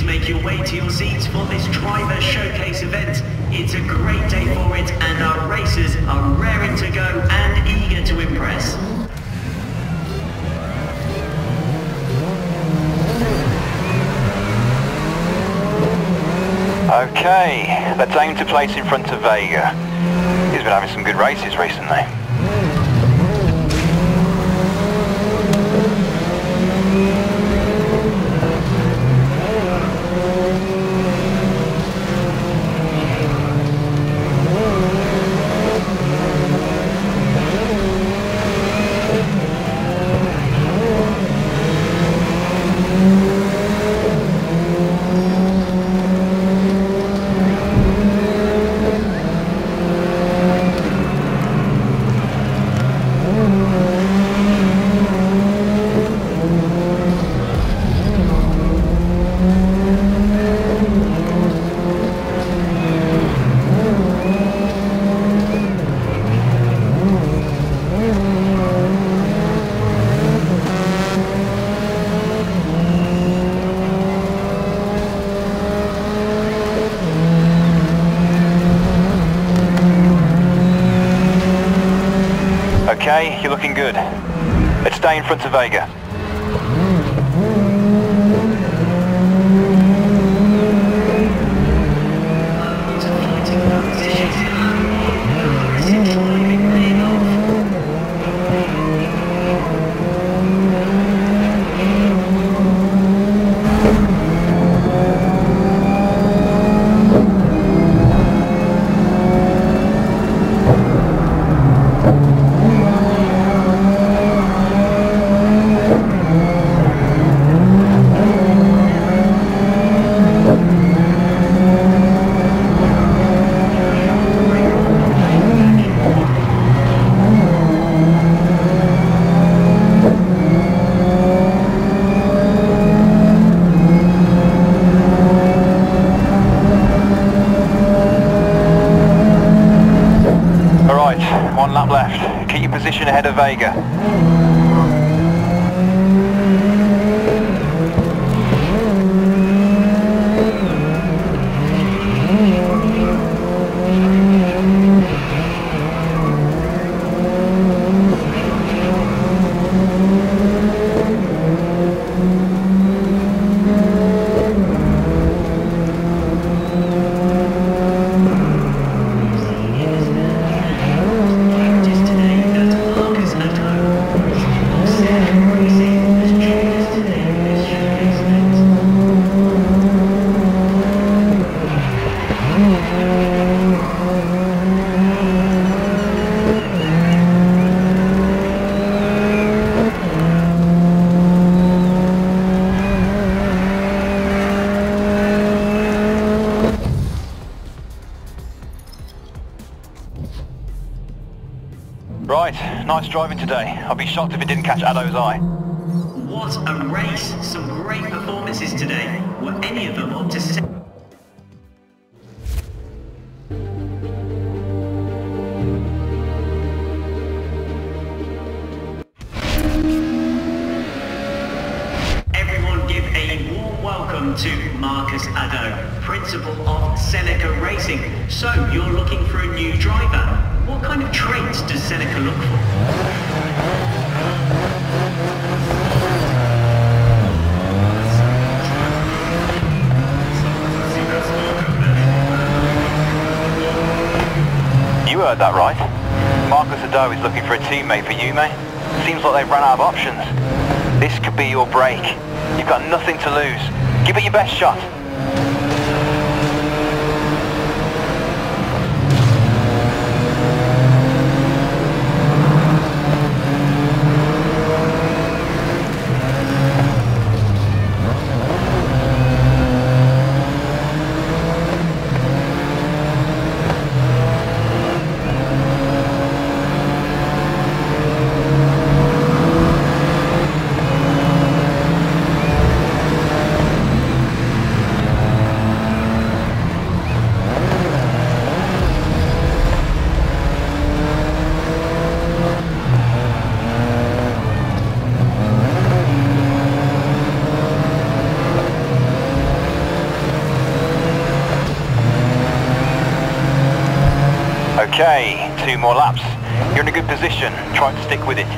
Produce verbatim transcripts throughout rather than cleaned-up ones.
make your way to your seats for this driver showcase event. It's a great day for it, and our racers are raring to go and eager to impress. Okay, let's aim to place in front of Vega. He's been having some good races recently. Okay, you're looking good. Let's stay in front of Vega. One lap left. Keep your position ahead of Vega. Right, nice driving today. I'd be shocked if it didn't catch Addo's eye. What a race! Some great performances today. Were any of them up to set? Everyone give a warm welcome to Marcus Addo, Principal of Seneca Racing. So, you're looking for a new driver. What kind of traits does Seneca look for? You heard that right. Marcus Addo is looking for a teammate for you, mate. Seems like they've run out of options. This could be your break. You've got nothing to lose. Give it your best shot. Okay, two more laps. You're in a good position. Try to stick with it.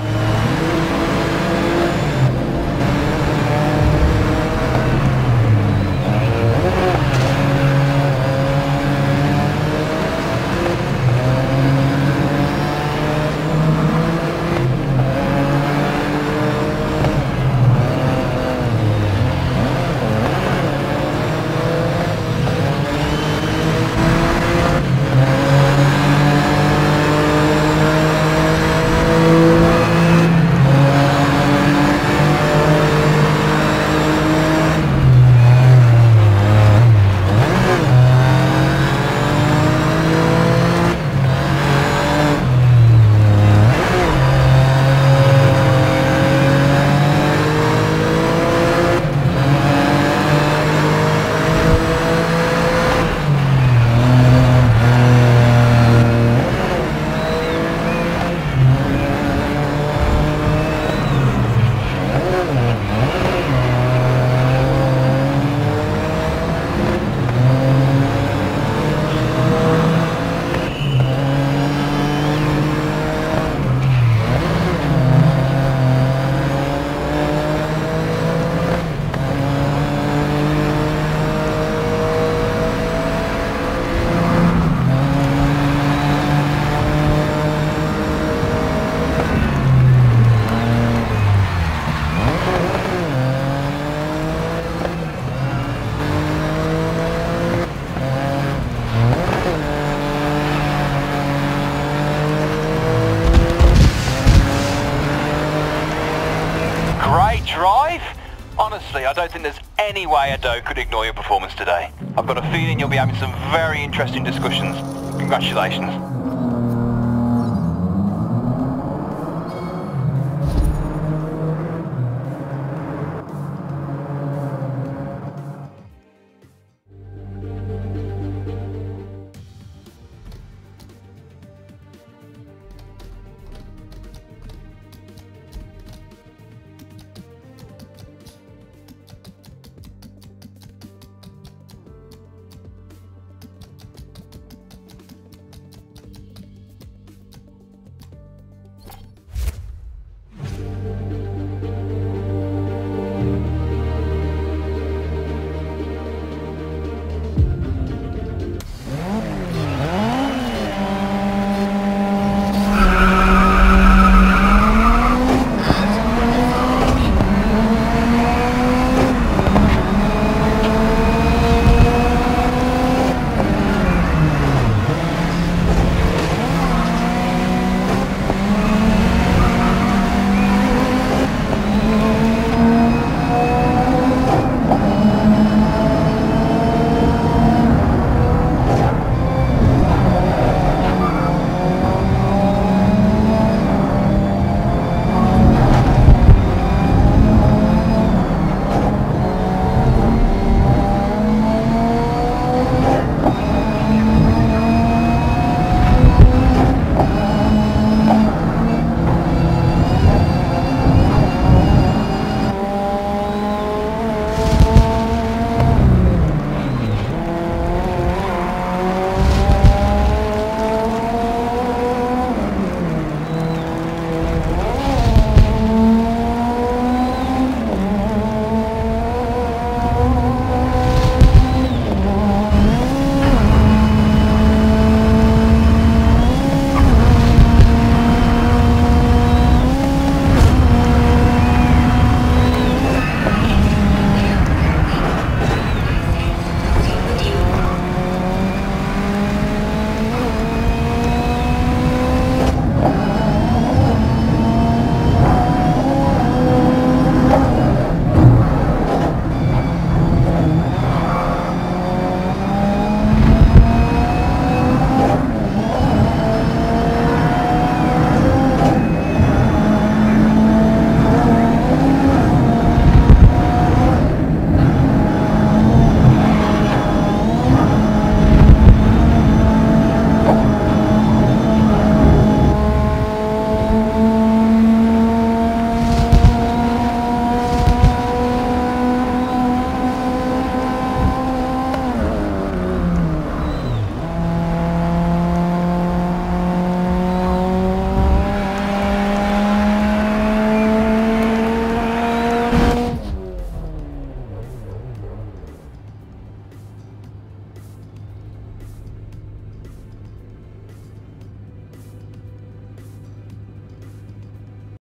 Drive? Honestly, I don't think there's any way Ado could ignore your performance today. I've got a feeling you'll be having some very interesting discussions. Congratulations.